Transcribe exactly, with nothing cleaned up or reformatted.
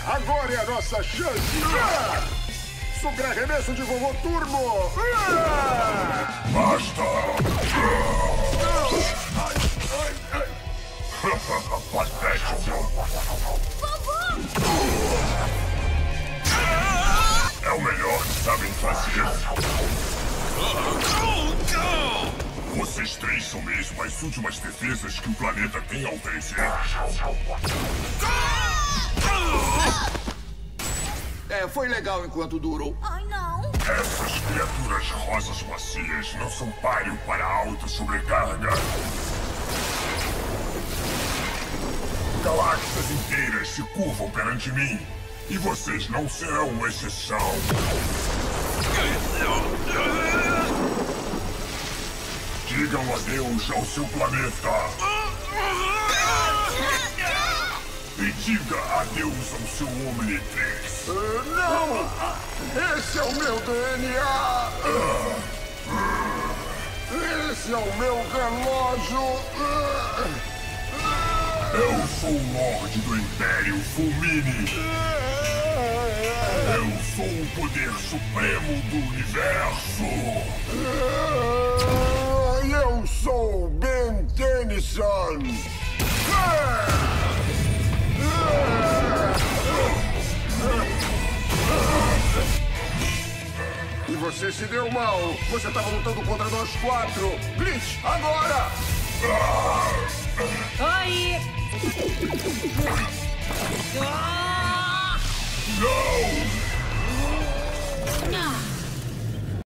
Agora é a nossa chance! Super arremesso de vovô Turbo! Basta! Patético! É o melhor que sabem fazer. Vocês três são mesmo as últimas defesas que o planeta tem a oferecer. É, foi legal enquanto durou. Ai, não. Essas criaturas rosas macias não são páreo para alta sobrecarga. Galáxias inteiras se curvam perante mim. E vocês não serão exceção. Digam adeus ao seu planeta. E diga adeus ao seu Omnitrix. Uh, não! Esse é o meu D N A! Esse é o meu relógio! Eu sou o Lorde do Império Fulmine. Eu sou o poder supremo do universo. Eu sou Ben Tennyson. E você se deu mal. Você estava lutando contra nós quatro. Glitch, agora! Oi! Não! Não!